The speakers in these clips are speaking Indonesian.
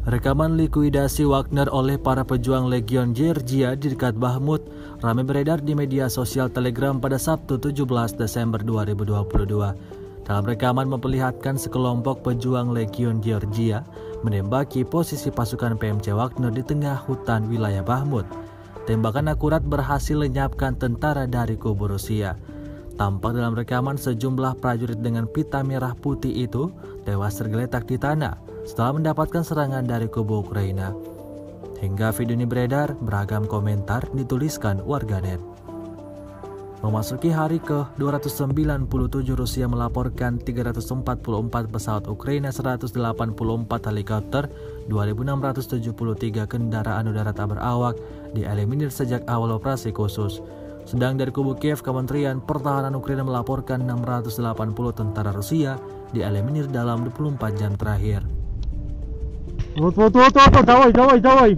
Rekaman likuidasi Wagner oleh para pejuang Legion Georgia di dekat Bahmut ramai beredar di media sosial Telegram pada Sabtu 17 Desember 2022. Dalam rekaman memperlihatkan sekelompok pejuang Legion Georgia menembaki posisi pasukan PMC Wagner di tengah hutan wilayah Bahmut. Tembakan akurat berhasil lenyapkan tentara dari kubu Rusia. Tampak dalam rekaman sejumlah prajurit dengan pita merah putih itu tewas tergeletak di tanah setelah mendapatkan serangan dari kubu Ukraina. Hingga video ini beredar, beragam komentar dituliskan warganet. Memasuki hari ke-297, Rusia melaporkan 344 pesawat Ukraina, 184 helikopter, 2.673 kendaraan udara tak berawak dieliminir sejak awal operasi khusus. Sedang dari kubu Kiev, Kementerian Pertahanan Ukraina melaporkan 680 tentara Rusia dieliminir dalam 24 jam terakhir. Вот, давай.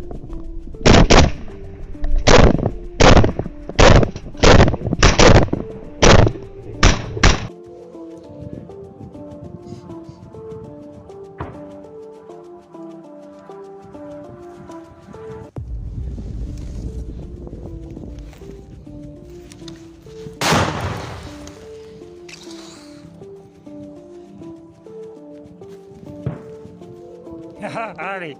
Ari.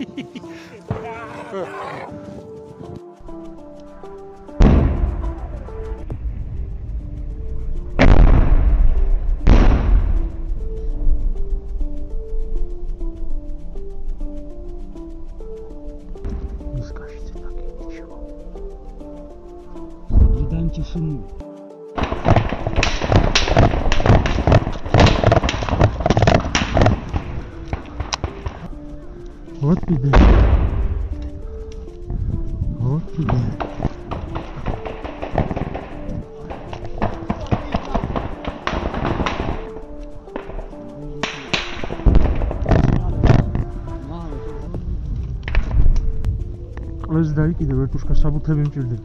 Не скажете так ничего. Соблюдаем тишину. Вот тебе. Alles დაიკიდე ვერტუშკა საბუთები მჭირდება.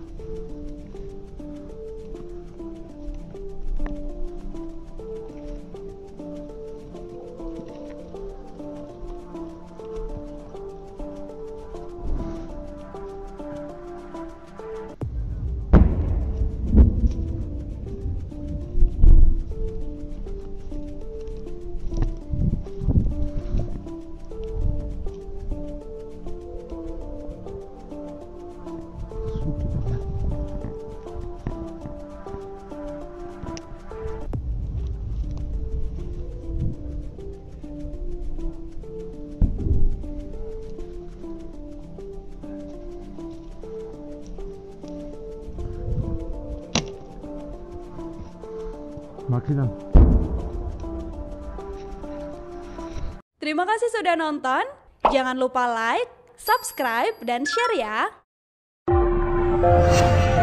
Makinan. Terima kasih sudah nonton. Jangan lupa like, subscribe, dan share ya.